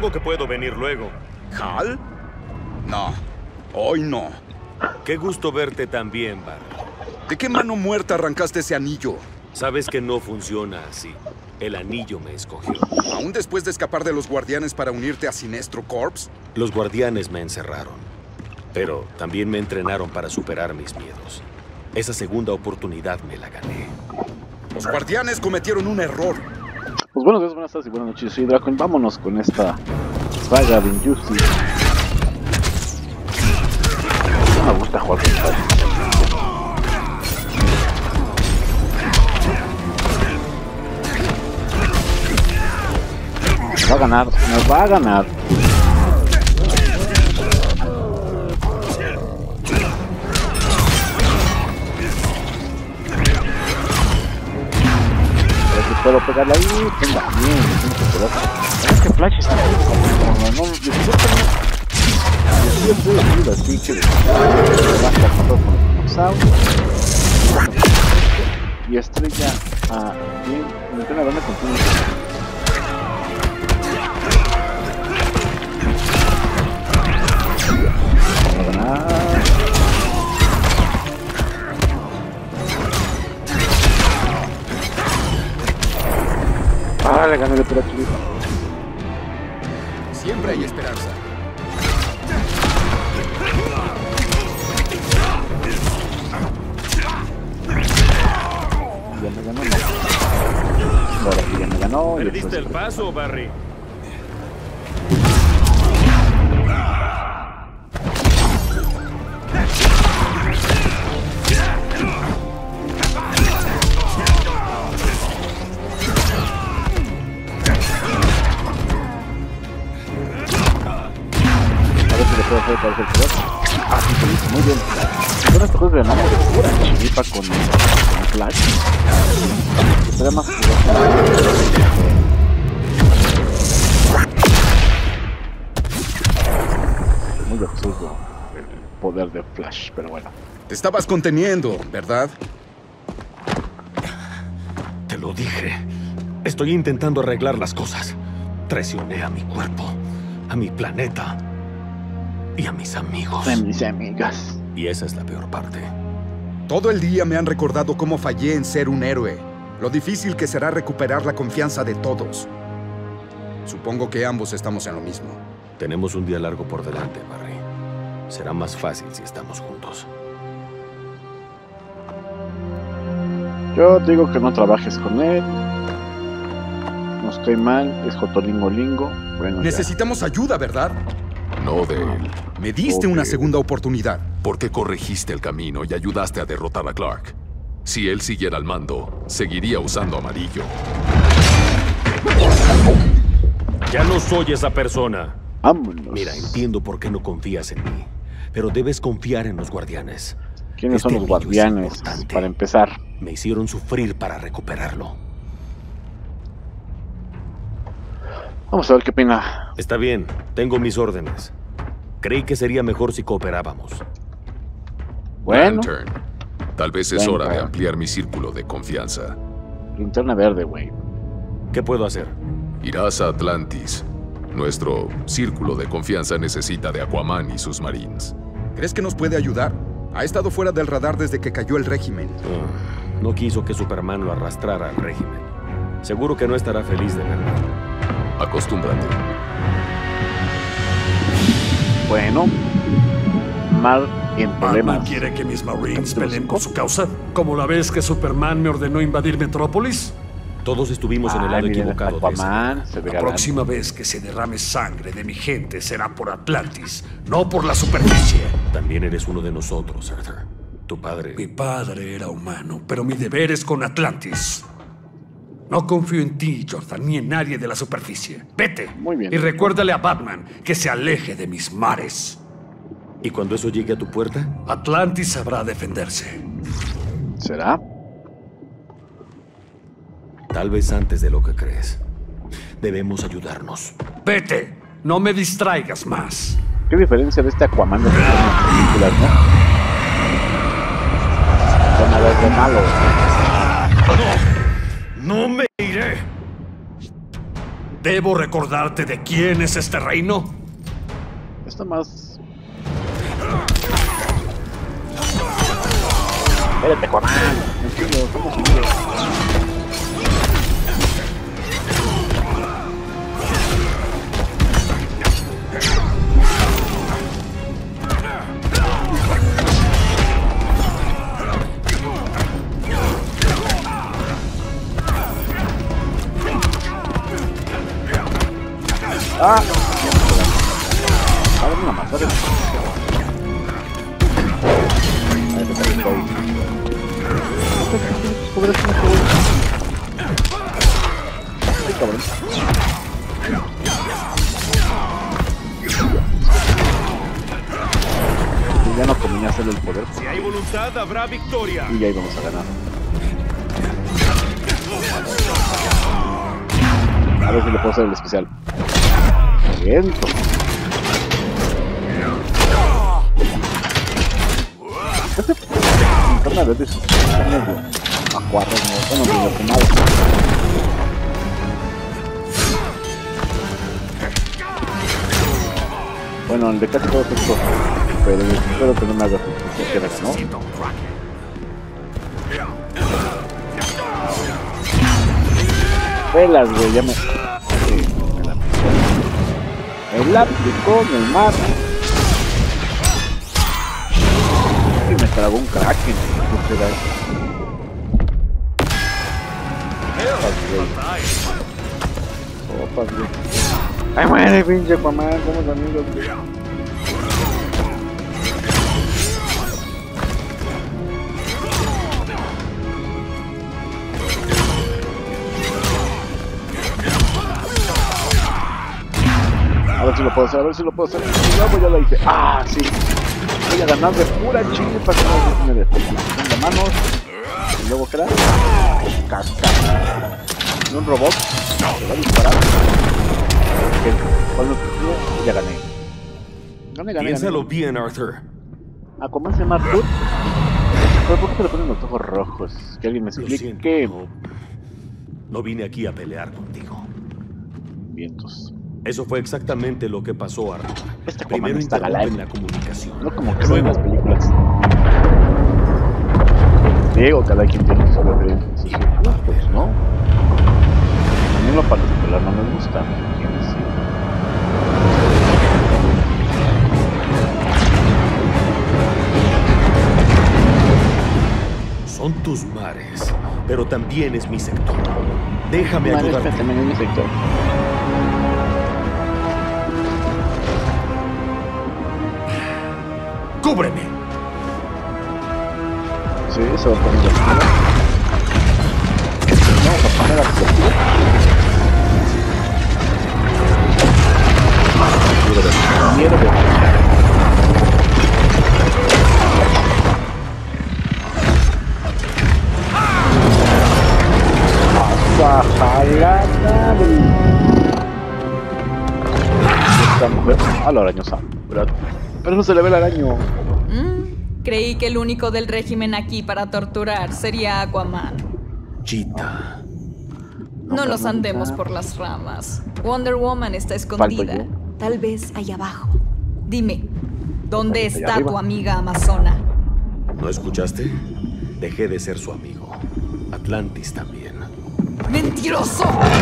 Supongo que puedo venir luego. ¿Hal? No, hoy no. Qué gusto verte también, Barry. ¿De qué mano muerta arrancaste ese anillo? Sabes que no funciona así. El anillo me escogió. ¿Aún después de escapar de los guardianes para unirte a Sinestro Corps? Los guardianes me encerraron, pero también me entrenaron para superar mis miedos. Esa segunda oportunidad me la gané. Los guardianes cometieron un error. Pues buenos días, buenas tardes y buenas noches. Soy Dracon. Vámonos con esta saga de Injustice. No me gusta jugar con Flash. Nos va a ganar, nos va a ganar. Puedo pegarle ahí, venga, bien, es que Flash está como no, yo estoy así que y estrella a bien, me entrena banda con le gané de por aquí. Siempre hay esperanza. Ya me ganó, no. Ahora sí ya me ganó. ¿Perdiste el paso, Barry? Ah, sí, muy bien. Con estos juegos ganamos de pura chiripa con Flash. Será más muy absurdo el poder de Flash, pero bueno. Te estabas conteniendo, ¿verdad? Te lo dije. Estoy intentando arreglar las cosas. Traicioné a mi cuerpo, a mi planeta y a mis amigos. A mis amigas. Y esa es la peor parte. Todo el día me han recordado cómo fallé en ser un héroe. Lo difícil que será recuperar la confianza de todos. Supongo que ambos estamos en lo mismo. Tenemos un día largo por delante, Barry. Será más fácil si estamos juntos. Yo digo que no trabajes con él. No estoy mal, es Jotolingo. Bueno, necesitamos ayuda, ¿verdad? No de él. Me diste una segunda oportunidad. Porque corregiste el camino y ayudaste a derrotar a Clark. Si él siguiera al mando, seguiría usando amarillo. Ya no soy esa persona. Vámonos. Mira, entiendo por qué no confías en mí, pero debes confiar en los guardianes. ¿Quiénes son los guardianes? Para empezar. Me hicieron sufrir para recuperarlo. Vamos a ver qué opina. Está bien, tengo mis órdenes. Creí que sería mejor si cooperábamos. Bueno. Lantern, tal vez es hora de ampliar mi círculo de confianza. Linterna verde, güey. ¿Qué puedo hacer? Irás a Atlantis. Nuestro círculo de confianza necesita de Aquaman y sus Marines. ¿Crees que nos puede ayudar? Ha estado fuera del radar desde que cayó el régimen. No quiso que Superman lo arrastrara al régimen. Seguro que no estará feliz de verlo. Acostúmbrate. Bueno, Mar en problemas. ¿Batman quiere que mis Marines peleen por su causa? ¿Cómo la vez que Superman me ordenó invadir Metrópolis? Todos estuvimos en el lado equivocado de eso. La próxima vez que se derrame sangre de mi gente será por Atlantis, no por la superficie. También eres uno de nosotros, Arthur. Tu padre... Mi padre era humano, pero mi deber es con Atlantis. No confío en ti, Jordan, ni en nadie de la superficie. Vete. Muy bien. Y recuérdale a Batman que se aleje de mis mares. ¿Y cuando eso llegue a tu puerta? Atlantis sabrá defenderse. ¿Será? Tal vez antes de lo que crees. Debemos ayudarnos. Vete. No me distraigas más. ¿Qué diferencia de este Aquaman de las películas, no? Con a ver de malo. ¡No me iré! ¿Debo recordarte de quién es este reino? Esto más... Espérate, Juan. Tranquilo, ¿cómo se Ah, dame una más, dale. Ahí te cae todo. Ay, cabrón. Y ya no convenía hacerle el poder. Si hay voluntad, habrá victoria. Y ya íbamos a ganar. A ver si le puedo hacer el especial. Viento. Este linterna verde es medio acuarro, ¿no? Bueno, medio quemado. Bueno, el de casi todo esto, pero espero que no me haga justicia, ¿no? Pelas, güey, ya me... El aplicó, me mata. Y me tragó un kraken. ¿Qué será eso? Sopas, güey. Ay, muere, pinche Aquaman. Somos amigos, güey. A ver si lo puedo hacer, a ver si lo puedo hacer. Y ya la hice. ¡Ah, sí! Voy a ganar de pura chinga para que no me detenga manos. Y luego, ¿qué era? Cascada. ¿Y un robot? Se va a disparar. Con lo que ya gané. Piénsalo bien, Arthur. ¿Cómo se llama Arthur? ¿Pero por qué se le ponen los ojos rojos? Que alguien me explique. No vine aquí a pelear contigo. Vientos. Eso fue exactamente lo que pasó, Arthur. Primero interrumpen la comunicación. No como que son las películas. Digo, cada quien tiene sus preferencias. Pues no. A mí en lo particular no me gusta. Son tus mares, pero también es mi sector. Déjame ayudarte. También es mi sector. ¡Cúbreme! Sí, se va a poner la primera. Vamos a poner la segunda. Mierda. Hasta jalada. Esta mujer. La arañosa. Pero no se le ve el araño. Creí que el único del régimen aquí para torturar sería Aquaman. Cheetah. No nos andemos por las ramas. Wonder Woman está escondida. Tal vez allá abajo. Dime, ¿dónde está tu amiga Amazona? ¿No escuchaste? Dejé de ser su amigo. Atlantis también. ¡Mentiroso!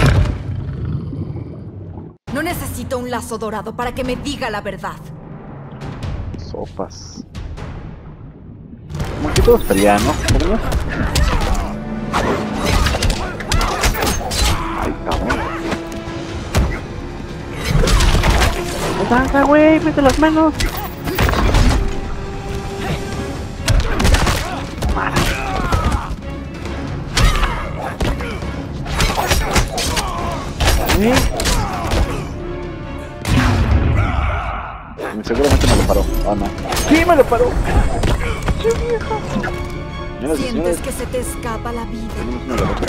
No necesito un lazo dorado para que me diga la verdad. Sopas. Como que todos pelean, ¿no? ¿Cómo? Ay, cabrón. ¡Ataca, güey! ¡Mete las manos! ¿Sí? Seguramente me lo paró. No. ¡Sí, me lo paró! ¡Sí, viejo! Sientes que se te escapa la vida. Tenemos una derrota.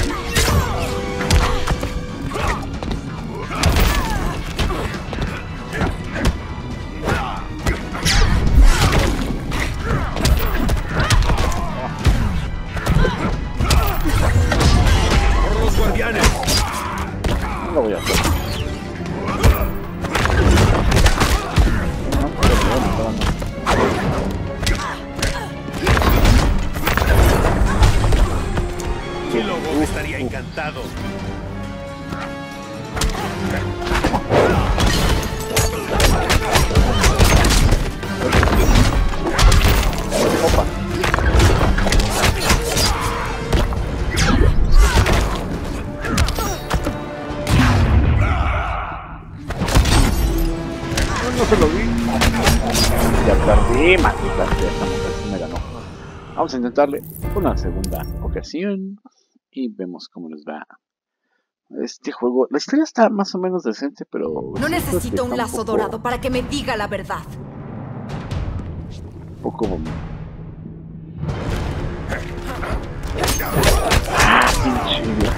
¡Por los guardianes! No lo voy a hacer. no se lo vi. Ya perdí, maldita sea, esta mujer sí me ganó. Vamos a intentarle una segunda ocasión y vemos cómo nos va. Este juego, la historia está más o menos decente, pero... No necesito un lazo dorado para que me diga la verdad. Un poco... pinche...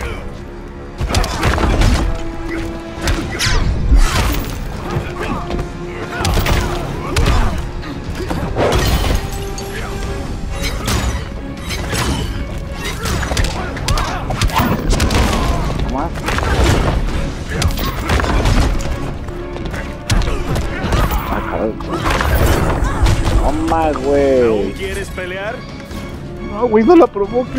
Toma, güey. ¿Aún quieres pelear? No, güey, no la provoques.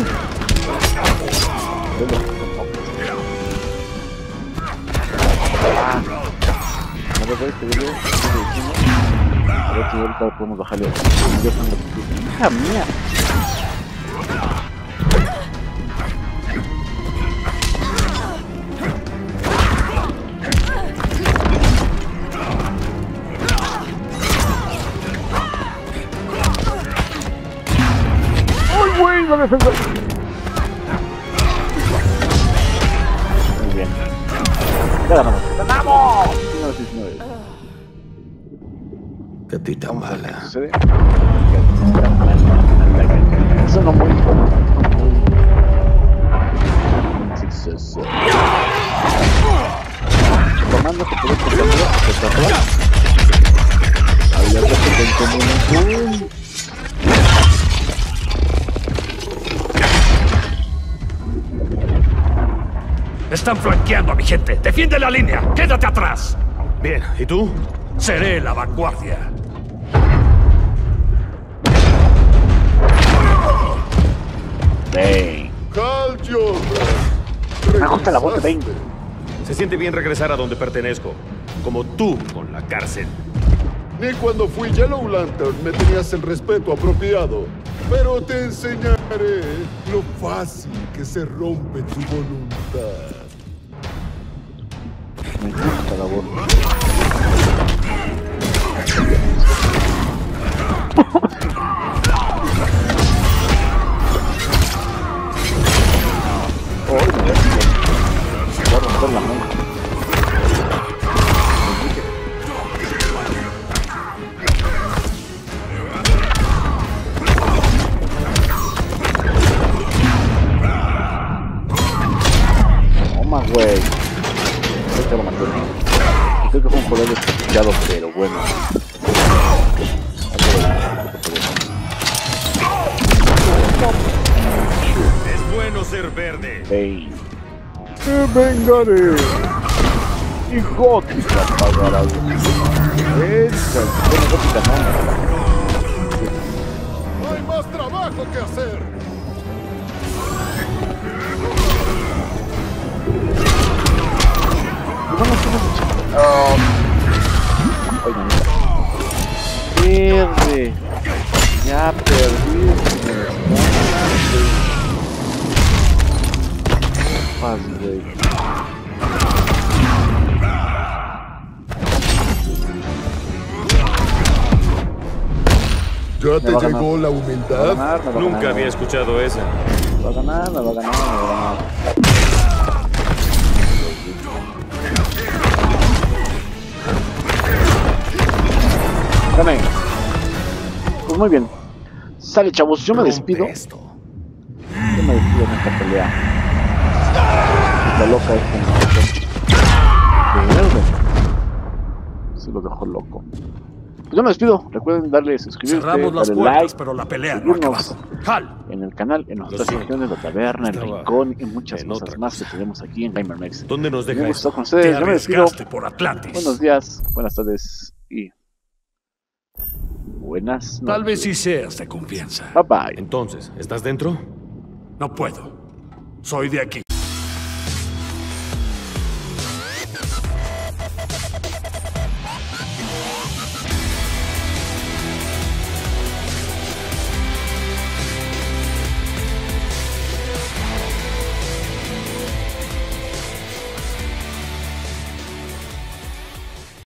A ver, si ahorita podemos bajarle. Hija mía. ¡Ay, güey! ¡La defensa! Muy bien. Ya ganamos. ¡Ganamos! 19-19. Gatita mala. ¿Qué sucede? Eso no muy... Suceso. Comando que puede cortarlo. Ahí ya te tengo. Están flanqueando a mi gente. ¡Defiende la línea! ¡Quédate atrás! Bien, ¿y tú? Seré la vanguardia. Bane. Me gusta la voz de Bane. Se siente bien regresar a donde pertenezco. Como tú con la cárcel. Ni cuando fui Yellow Lantern me tenías el respeto apropiado. Pero te enseñaré lo fácil que se rompe tu voluntad. Me gusta la voz. Voy a romper la monja. Toma, güey. Este lo mató. Creo que fue un poder desperdiciado, pero bueno. Es bueno ser verde. Hey. ¡Te vengaré! ¡Y Gótica pagará! ¡Esa! Bueno, Gótica no. ¡Hay más trabajo que hacer! Pierde. Ya perdí. Fácil, güey. ¿Ya te llegó la humildad? Nunca había escuchado esa. Me va a ganar, me va a ganar, me va a ganar. Gané. Pues muy bien. Sale, chavos, yo me despido. Yo me despido en esta pelea. La loca se lo dejó loco. Pues yo me despido. Recuerden darle suscribirse, Cerramos las darle puertas, like, pero la pelea no ha acabado. ¡Hal! en el canal, en nuestras secciones, la taberna, el rincón y muchas cosas más que tenemos aquí en GamerMex. ¿Dónde nos deja Me esto? gustó con ustedes. Te Yo me despido. arriesgaste por Atlantis. Buenos días, buenas tardes y buenas noches. Tal vez sí seas de confianza. Bye bye. Entonces, ¿estás dentro? No puedo. Soy de aquí.